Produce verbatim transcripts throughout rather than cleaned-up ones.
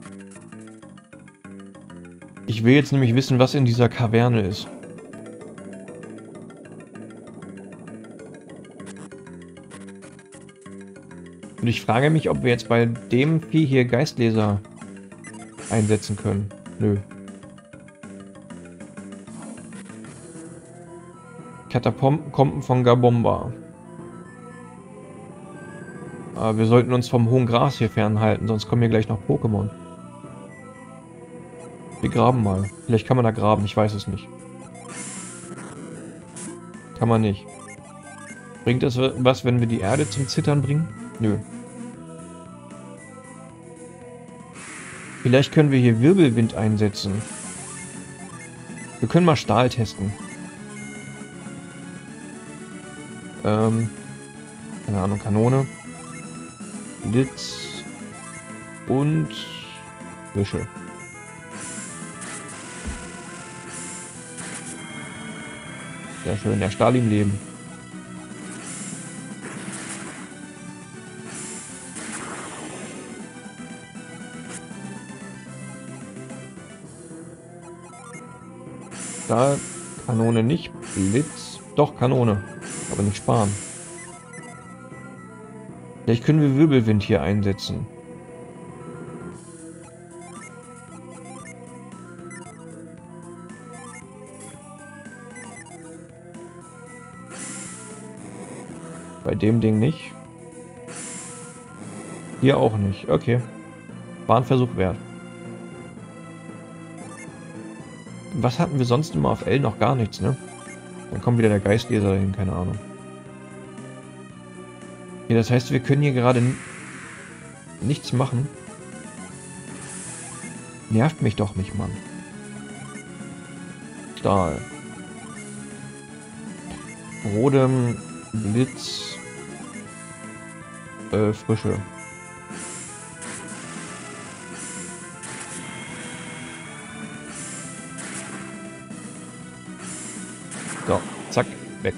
Ich will jetzt nämlich wissen, was in dieser Kaverne ist. Und ich frage mich, ob wir jetzt bei dem Vieh hier Geistleser einsetzen können. Nö. Katakomben von Gabomba. Aber wir sollten uns vom hohen Gras hier fernhalten, sonst kommen hier gleich noch Pokémon. Wir graben mal. Vielleicht kann man da graben, ich weiß es nicht. Kann man nicht. Bringt das was, wenn wir die Erde zum Zittern bringen? Nö. Vielleicht können wir hier Wirbelwind einsetzen. Wir können mal Stahl testen. Ähm, keine Ahnung, Kanone. Blitz. Und Büsche. Sehr schön, der Stahl im Leben. Da Kanone nicht, Blitz, doch Kanone, aber nicht sparen. Vielleicht können wir Wirbelwind hier einsetzen. Bei dem Ding nicht. Hier auch nicht. Okay. War ein Versuch wert. Was hatten wir sonst immer auf L? Noch gar nichts, ne? Dann kommt wieder der Geistleser dahin, keine Ahnung. Ja, das heißt, wir können hier gerade nichts machen. Nervt mich doch nicht, Mann. Stahl. Rodem, Blitz, äh, Frische. So, zack, weg.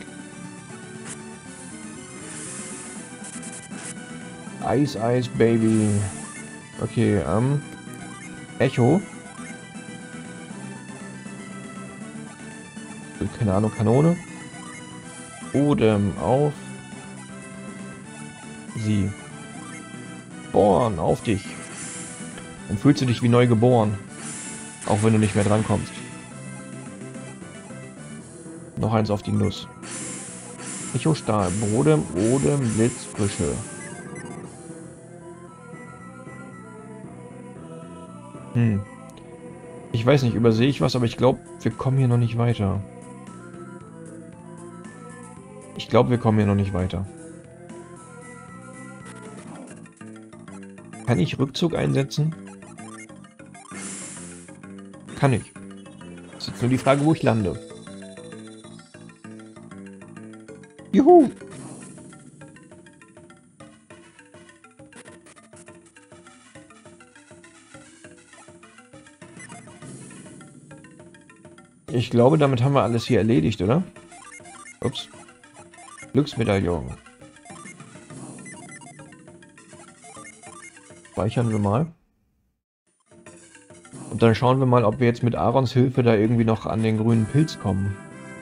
Eis, Eis, Baby. Okay, ähm. Echo. Keine Ahnung, Kanone. Odem auf sie. Born, auf dich. Dann fühlst du dich wie neu geboren. Auch wenn du nicht mehr drankommst. Noch eins auf die Nuss. Echo Stahl. Brodem, Odem, Blitz, Frische. Hm. Ich weiß nicht, übersehe ich was, aber ich glaube, wir kommen hier noch nicht weiter. Ich glaube, wir kommen hier noch nicht weiter. Kann ich Rückzug einsetzen? Kann ich. Das ist jetzt nur die Frage, wo ich lande. Juhu! Ich glaube, damit haben wir alles hier erledigt, oder? Ups. Glücksmedaillon. Speichern wir mal. Und dann schauen wir mal, ob wir jetzt mit Aarons Hilfe da irgendwie noch an den grünen Pilz kommen.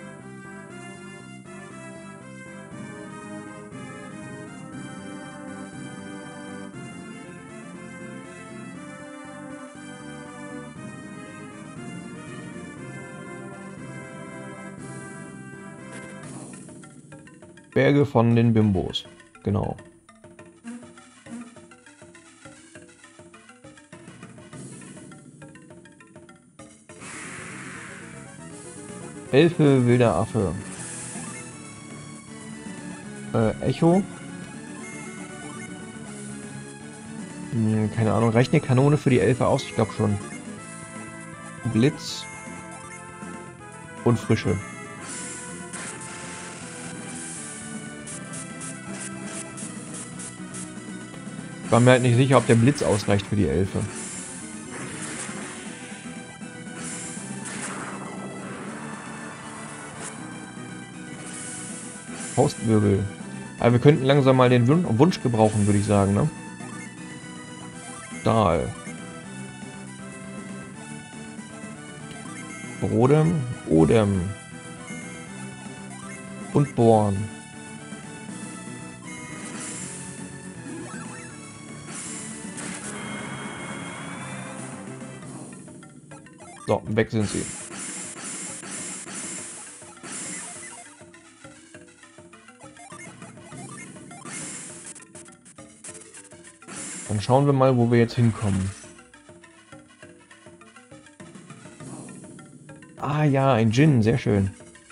Berge von den Bimbos. Genau. Elfe, wilder Affe. Äh, Echo. Hm, keine Ahnung. Reicht eine Kanone für die Elfe aus? Ich glaube schon. Blitz. Und Frische. Ich war mir halt nicht sicher, ob der Blitz ausreicht für die Elfe. Faustwirbel. Aber wir könnten langsam mal den Wunsch gebrauchen, würde ich sagen, ne? Stahl. Brodem, Odem und Born. So, weg sind sie. Dann schauen wir mal, wo wir jetzt hinkommen. Ah ja, ein Djinn, sehr schön.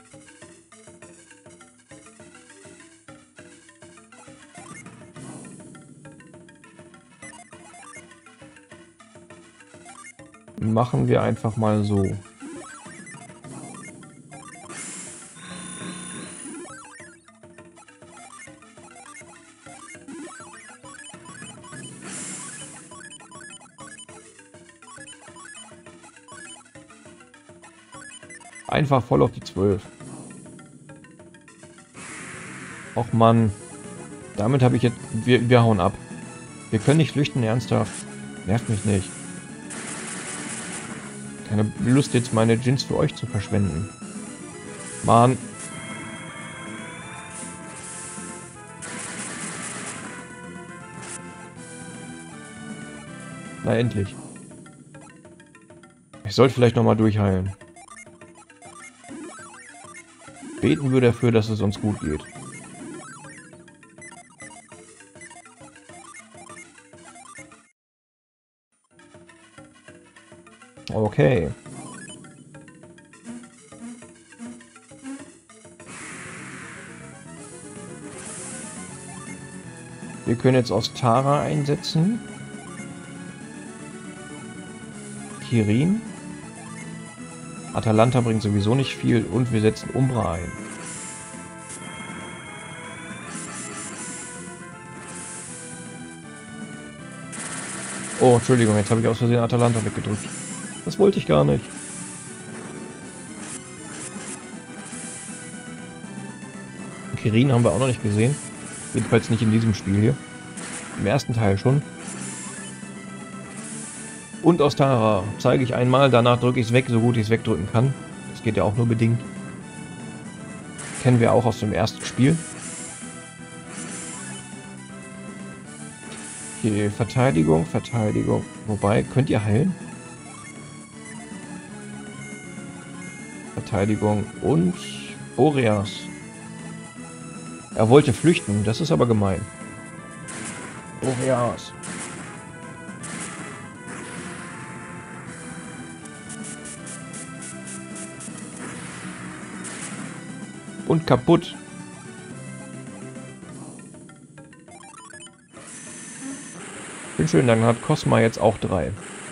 Machen wir einfach mal so. Einfach voll auf die zwölf. Och Mann. Damit habe ich jetzt... Wir, wir hauen ab. Wir können nicht flüchten, ernsthaft. Nervt mich nicht. Keine Lust jetzt meine Djinns für euch zu verschwenden. Mann. Na endlich. Ich sollte vielleicht nochmal durchheilen. Beten wir dafür, dass es uns gut geht. Okay. Wir können jetzt Ostara einsetzen. Kirin. Atalanta bringt sowieso nicht viel und wir setzen Umbra ein. Oh, Entschuldigung, jetzt habe ich aus Versehen Atalanta weggedrückt. Das wollte ich gar nicht. Kirin haben wir auch noch nicht gesehen. Jedenfalls nicht in diesem Spiel hier. Im ersten Teil schon. Und Ostara zeige ich einmal, danach drücke ich es weg, so gut ich es wegdrücken kann. Das geht ja auch nur bedingt. Kennen wir auch aus dem ersten Spiel. Okay, Verteidigung, Verteidigung. Wobei, könnt ihr heilen? Verteidigung und Boreas. Er wollte flüchten, das ist aber gemein. Boreas. Und kaputt. Schön, schön, dann hat Cosma jetzt auch drei.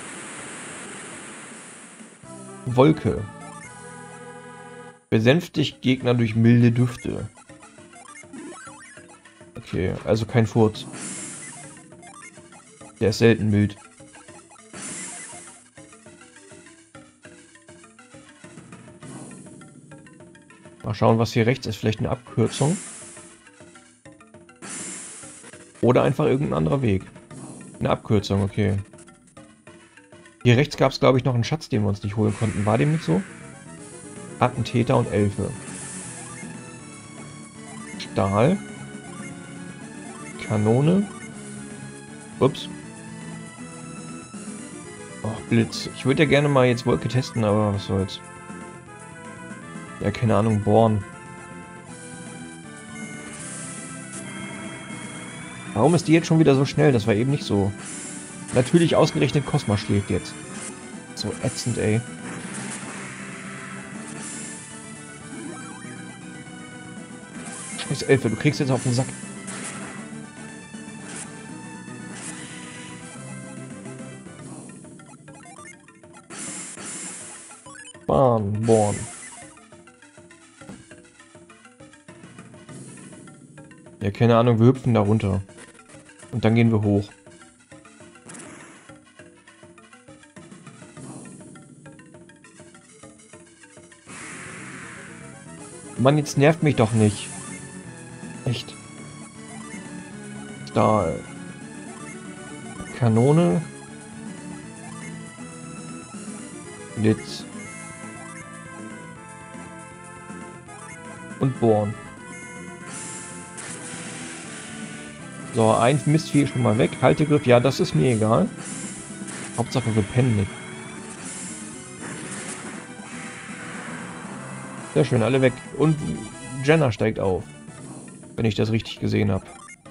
Wolke. Besänftigt Gegner durch milde Düfte. Okay, also kein Furz. Der ist selten mild. Mal schauen, was hier rechts ist. Vielleicht eine Abkürzung. Oder einfach irgendein anderer Weg. Eine Abkürzung, okay. Hier rechts gab es, glaube ich, noch einen Schatz, den wir uns nicht holen konnten. War dem nicht so? Attentäter und Elfe. Stahl. Kanone. Ups. Oh, Blitz. Ich würde ja gerne mal jetzt Wolke testen, aber was soll's. Ja, keine Ahnung, Born. Warum ist die jetzt schon wieder so schnell? Das war eben nicht so. Natürlich ausgerechnet Cosma schläft jetzt. So ätzend, ey. Scheiß Elfe, du kriegst jetzt auf den Sack. Bahn, Born. Ja, keine Ahnung, wir hüpfen da runter. Und dann gehen wir hoch. Mann, jetzt nervt mich doch nicht. Echt. Stahl. Kanone. Blitz. und bohren. So, ein Mistvieh schon mal weg. Haltegriff, ja, das ist mir egal. Hauptsache wir pennen nicht. Sehr schön, alle weg. Und Jenna steigt auf. Wenn ich das richtig gesehen habe.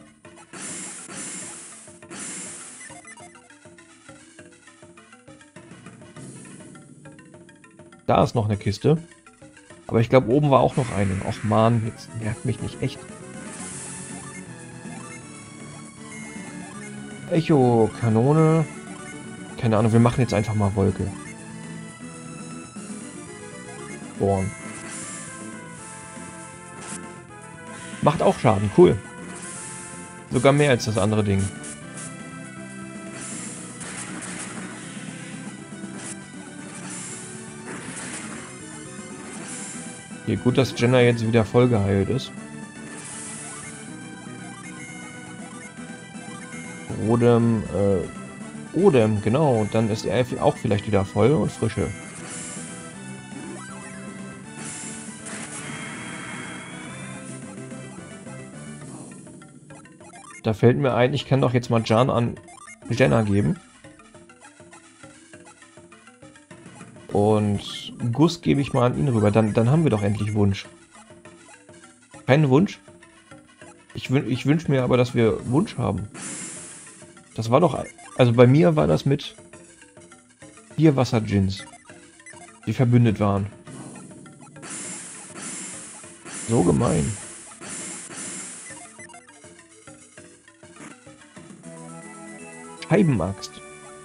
Da ist noch eine Kiste. Aber ich glaube, oben war auch noch eine. Och man, jetzt nervt mich nicht echt. Echo, Kanone. Keine Ahnung, wir machen jetzt einfach mal Wolke. Bohren. Macht auch Schaden, cool. Sogar mehr als das andere Ding. Okay, gut, dass Jenna jetzt wieder voll geheilt ist. Odem, äh, Odem, genau. Und dann ist er auch vielleicht wieder voll und frische. Da fällt mir ein, ich kann doch jetzt mal Jan an Jenna geben. Und Gus gebe ich mal an ihn rüber. Dann, dann haben wir doch endlich Wunsch. Keinen Wunsch? Ich, wün ich wünsche mir aber, dass wir Wunsch haben. Das war doch... Also bei mir war das mit vier Wasser-Djinns, die verbündet waren. So gemein. Scheibenaxt.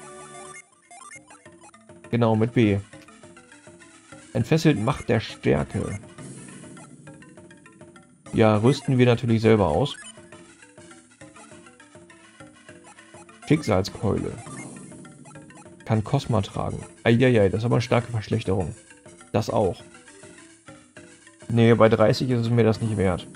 Genau, mit B. Entfesselt Macht der Stärke. Ja, rüsten wir natürlich selber aus. Schicksalskeule. Kann Kosma tragen. Eieiei, das ist aber eine starke Verschlechterung. Das auch. Nee, bei dreißig ist es mir das nicht wert.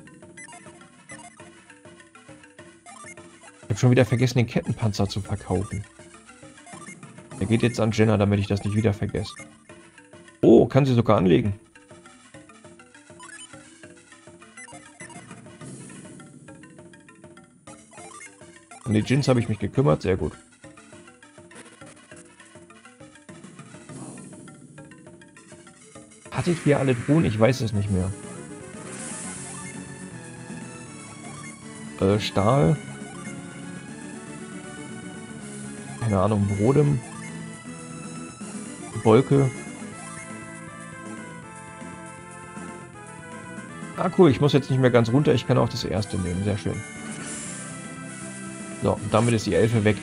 Ich habe schon wieder vergessen, den Kettenpanzer zu verkaufen. Der geht jetzt an Jenna, damit ich das nicht wieder vergesse. Oh, kann sie sogar anlegen. Um die Djinns habe ich mich gekümmert, sehr gut. Hatte ich hier alle Truhen? Ich weiß es nicht mehr. Äh, Stahl. Keine Ahnung, Brodem. Wolke. Ah cool, ich muss jetzt nicht mehr ganz runter, ich kann auch das erste nehmen, sehr schön. So, und damit ist die Elfe weg.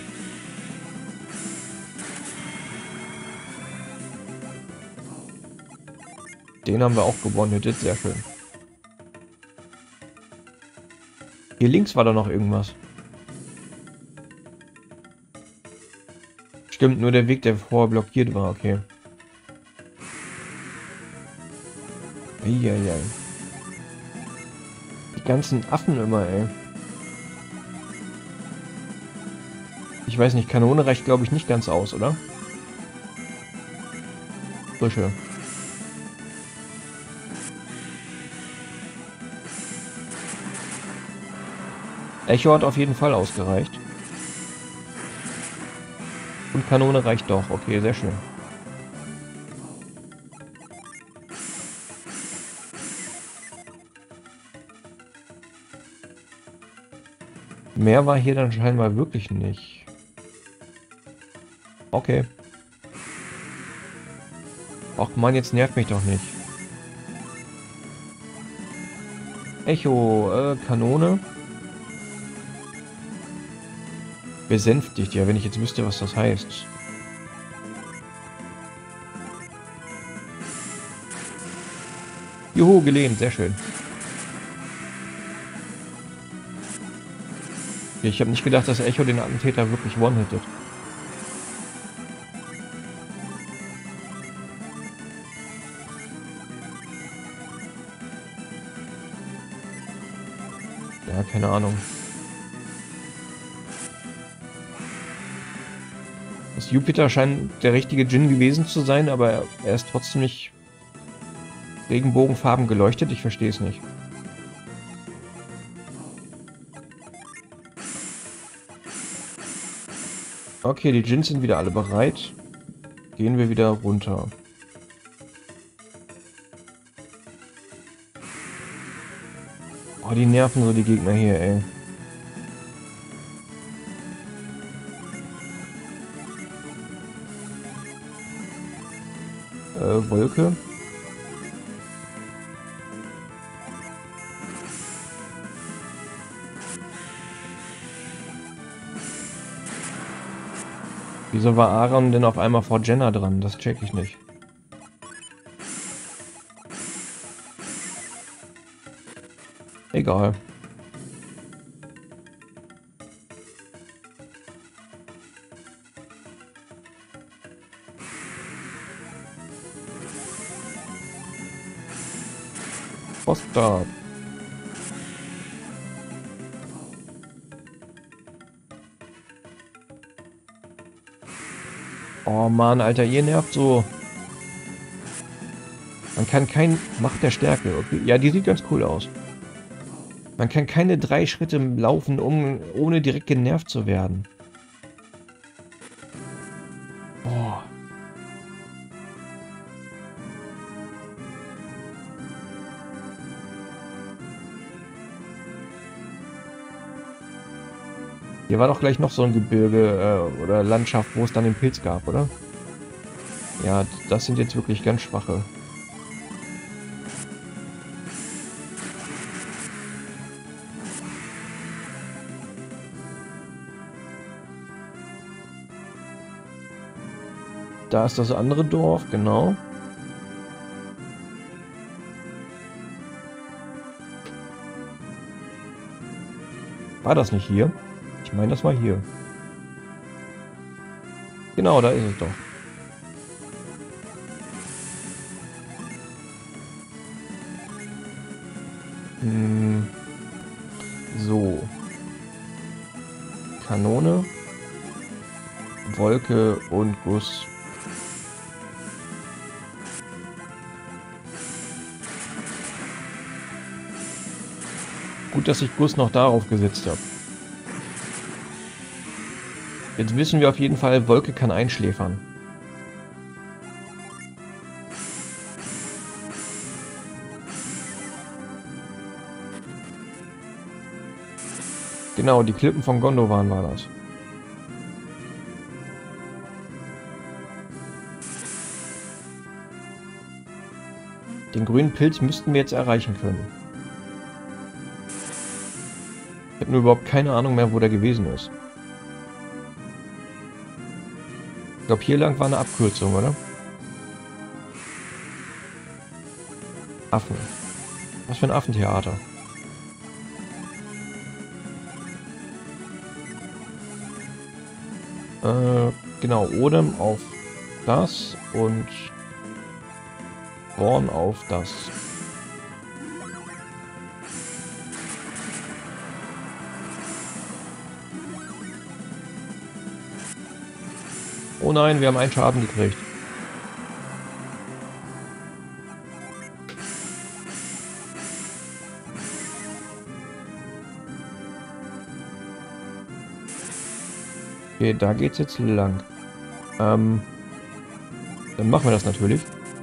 Den haben wir auch gewonnen, sehr schön. Hier links war da noch irgendwas. Stimmt, nur der Weg, der vorher blockiert war, okay. Eieiei. Die ganzen Affen immer, ey. Ich weiß nicht, Kanone reicht, glaube ich, nicht ganz aus, oder? Frische. Echo hat auf jeden Fall ausgereicht. Und Kanone reicht doch. Okay, sehr schön. Mehr war hier dann scheinbar wirklich nicht. Okay. Ach man, jetzt nervt mich doch nicht. Echo, äh, Kanone. Besänftigt, ja, wenn ich jetzt wüsste, was das heißt. Juhu, gelehnt, sehr schön. Ich habe nicht gedacht, dass Echo den Attentäter wirklich one-hittet. Ja, keine Ahnung. Das Jupiter scheint der richtige Djinn gewesen zu sein, aber er ist trotzdem nicht Regenbogenfarben geleuchtet? Ich verstehe es nicht. Okay, die Djinns sind wieder alle bereit. Gehen wir wieder runter. Oh, die nerven so die Gegner hier, ey. Äh, Wolke. Wieso war Aaron denn auf einmal vor Jenna dran? Das check ich nicht. Egal. Postcard. Oh Mann, Alter, ihr nervt so. Man kann kein... Macht der Stärke, okay. Ja, die sieht ganz cool aus. Man kann keine drei Schritte laufen, um, ohne direkt genervt zu werden. Boah. Hier war doch gleich noch so ein Gebirge äh, oder Landschaft, wo es dann den Pilz gab, oder? Ja, das sind jetzt wirklich ganz schwache. Da ist das andere Dorf, genau. War das nicht hier? Ich meine, das war hier. Genau, da ist es doch. Hm. So. Kanone. Wolke und Guss. Gut, dass ich Guss noch darauf gesetzt habe. Jetzt wissen wir auf jeden Fall, Wolke kann einschläfern. Genau, die Klippen von Gondowan war das. Den grünen Pilz müssten wir jetzt erreichen können. Ich habe nur überhaupt keine Ahnung mehr, wo der gewesen ist. Ich glaube, hier lang war eine Abkürzung, oder? Affen. Was für ein Affentheater. Äh, genau, Odem auf das und Born auf das. Oh nein, wir haben einen Schaden gekriegt. Okay, da geht's jetzt lang. Ähm, dann machen wir das natürlich.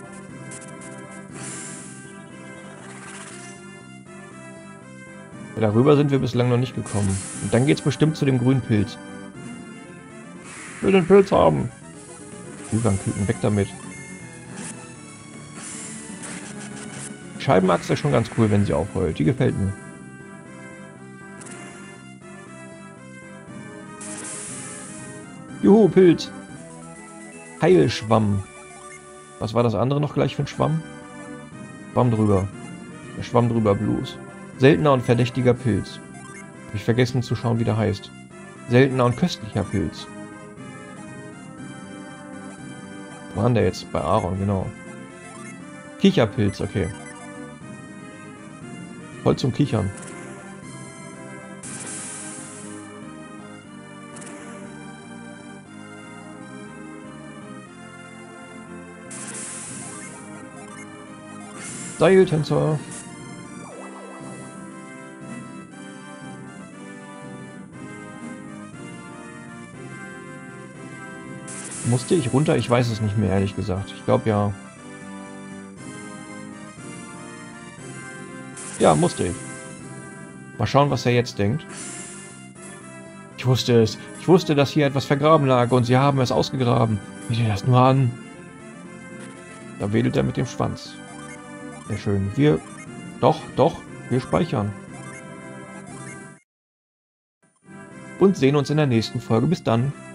Darüber sind wir bislang noch nicht gekommen. Und dann geht's bestimmt zu dem grünen Pilz. Ich will den Pilz haben. Überküken, weg damit. Scheibenachse ist schon ganz cool, wenn sie aufheult. Die gefällt mir. Juhu, Pilz. Heilschwamm. Was war das andere noch gleich für ein Schwamm? Schwamm drüber. Der Schwamm drüber Blues. Seltener und verdächtiger Pilz. Hab ich vergessen zu schauen, wie der heißt. Seltener und köstlicher Pilz. Wo war der jetzt? Bei Aaron, genau. Kicherpilz, okay. Voll zum Kichern. Seiltänzer. Musste ich runter? Ich weiß es nicht mehr, ehrlich gesagt. Ich glaube ja. Ja, musste ich. Mal schauen, was er jetzt denkt. Ich wusste es. Ich wusste, dass hier etwas vergraben lag und sie haben es ausgegraben. Sieh dir das nur an. Da wedelt er mit dem Schwanz. Sehr schön. Wir... Doch, doch. Wir speichern. Und sehen uns in der nächsten Folge. Bis dann.